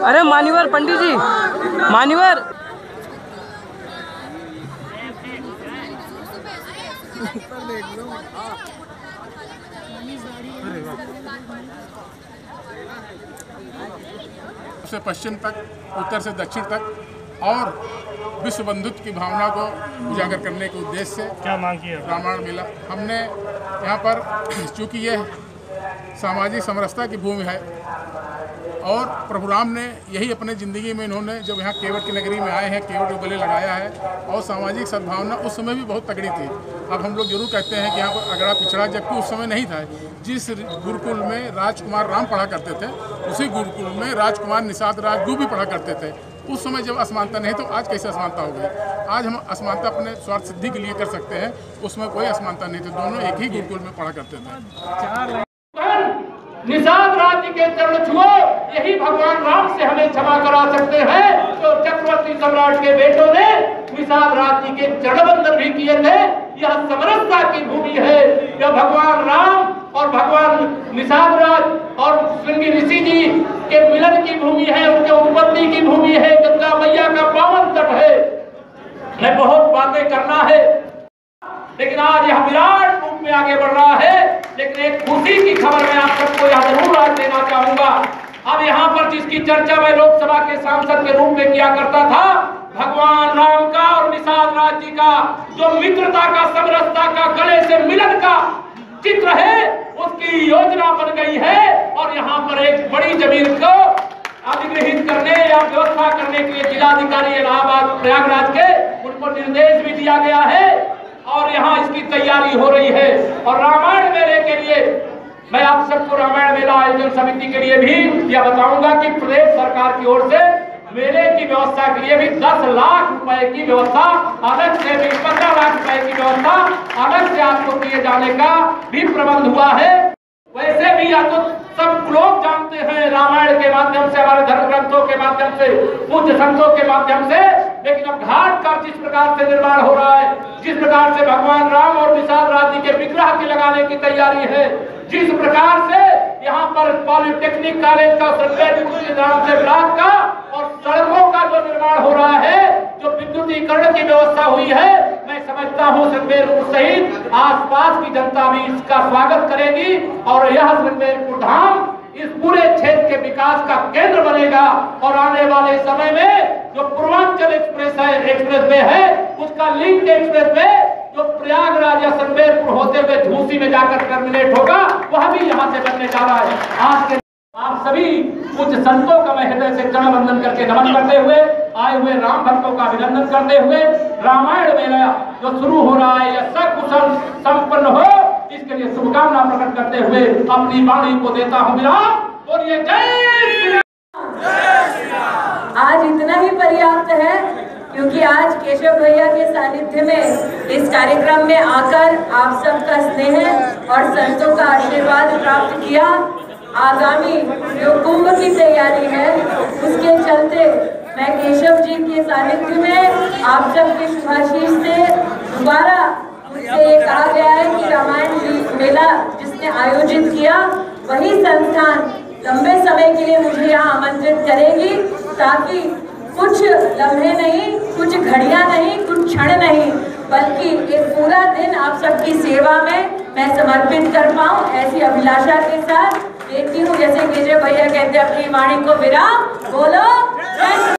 अरे मान्यवर पंडित जी, मान्यवर। से पश्चिम तक, उत्तर से दक्षिण तक और विश्व बंधुत्व की भावना को उजागर करने के उद्देश्य से क्या मांग की है रामायण मेला हमने यहाँ पर, चूँकि यह सामाजिक समरसता की भूमि है और प्रभु राम ने यही अपने ज़िंदगी में, इन्होंने जब यहाँ केवट की नगरी में आए हैं, केवट को गले लगाया है और सामाजिक सद्भावना उस समय भी बहुत तगड़ी थी। अब हम लोग जरूर कहते हैं कि यहाँ पर अगड़ा पिछड़ा, जबकि उस समय नहीं था। जिस गुरुकुल में राजकुमार राम पढ़ा करते थे, उसी गुरुकुल में राजकुमार निषाद राजगुरु भी पढ़ा करते थे। उस समय जब असमानता नहीं तो आज कैसे असमानता हो गई? आज हम असमानता अपने स्वार्थ सिद्धि के लिए कर सकते हैं, उसमें कोई असमानता नहीं थी। दोनों एक ही गुरुकुल में पढ़ा करते थे। निषाद राज्य के चरण छुओ, यही भगवान राम से हमें क्षमा करा सकते हैं। तो चक्रवर्ती सम्राट के बेटों ने निषाद राज्य के चरण बंधन भी किए थे। यह समरसता की भूमि है। यह भगवान राम और भगवान निषाद राज और श्रृंगी ऋषि जी के मिलन की भूमि है, उनके उत्पत्ति की भूमि है, गंगा मैया का पावन तट है। मैं बहुत बातें करना है, लेकिन आज यह विराट रूप में आगे बढ़ रहा है। लेकिन एक खुशी की खबर मैं आप सबको यह जरूर आज देना चाहूंगा। अब यहाँ पर जिसकी चर्चा मैं लोकसभा के सांसद के रूप में किया करता था, भगवान राम का और निषाद राज जी का जो मित्रता का, समरसता का, गले से मिलन का चित्र है, उसकी योजना बन गई है। और यहाँ पर एक बड़ी जमीन को अधिग्रहित करने या व्यवस्था करने के लिए जिलाधिकारी इलाहाबाद प्रयागराज के उनको निर्देश भी दिया गया है और यहाँ इसकी तैयारी हो रही है। और रामायण मेले के लिए मैं आप सबको रामायण मेला आयोजन समिति के लिए भी यह बताऊंगा कि प्रदेश सरकार की ओर से मेले की व्यवस्था के लिए भी 10 लाख रुपए की व्यवस्था अलग से, भी 15 लाख रुपए की व्यवस्था अलग से आपको किए जाने का भी प्रबंध हुआ है। वैसे भी या तो सब लोग जानते हैं रामायण के माध्यम से, हमारे धर्म ग्रंथों के माध्यम से, पूज्य संतों के माध्यम से, लेकिन अब घाट का जिस प्रकार से निर्माण हो रहा है, जिस प्रकार से भगवान राम और निषाद राज जी के विग्रह के लगाने की तैयारी है, जिस प्रकार से यहाँ पर पॉलिटेक्निक कॉलेज का नाम से ब्लॉक का और सड़कों का जो निर्माण हो रहा है, जो विद्युतीकरण की व्यवस्था हुई है, मैं समझता हूँ संगमेरपुर सहित आसपास की जनता भी इसका स्वागत करेगी और यह संगमेरपुर धाम इस पूरे क्षेत्र के विकास का केंद्र बनेगा। और आने वाले समय में जो पूर्वांचल एक्सप्रेस वे है, उसका लिंक एक्सप्रेस वे जो प्रयागराज या संगमेरपुर होते हुए झूसी में जाकर टर्मिनेट होगा, वह भी यहाँ से बनने जा रहा है। आज के आप सभी कुछ संतों का मैं हृदय से चरण वंदन करके नमन करते हुए, आए हुए राम भक्तों का अभिनंदन करते हुए, रामायण मेला जो शुरू हो रहा है यह सकुशल संपन्न हो, इसके लिए शुभकामना प्रकट करते हुए अपनी वाणी को देता हूँ विराम। बोलिए जय श्री राम। आज इतना ही पर्याप्त है, क्योंकि आज केशव भैया के सानिध्य में इस कार्यक्रम में आकर आप सबका स्नेह और संतों का आशीर्वाद प्राप्त किया। आगामी जो कुंभ की तैयारी है, उसके चलते मैं केशव जी के सानिध्य में आप सबके शुभाशीष से दोबारा मुझसे ये कहा गया है कि रामायण मेला जिसने आयोजित किया, वही संस्थान लंबे समय के लिए मुझे यहाँ आमंत्रित करेगी, ताकि कुछ लम्हे नहीं, कुछ घड़ियां नहीं, कुछ क्षण नहीं, बल्कि एक पूरा दिन आप सबकी सेवा में मैं समर्पित कर पाऊं, ऐसी अभिलाषा के साथ देखती हूँ। जैसे केशव भैया कहते हैं अपनी वाणी को विराम। बोलो।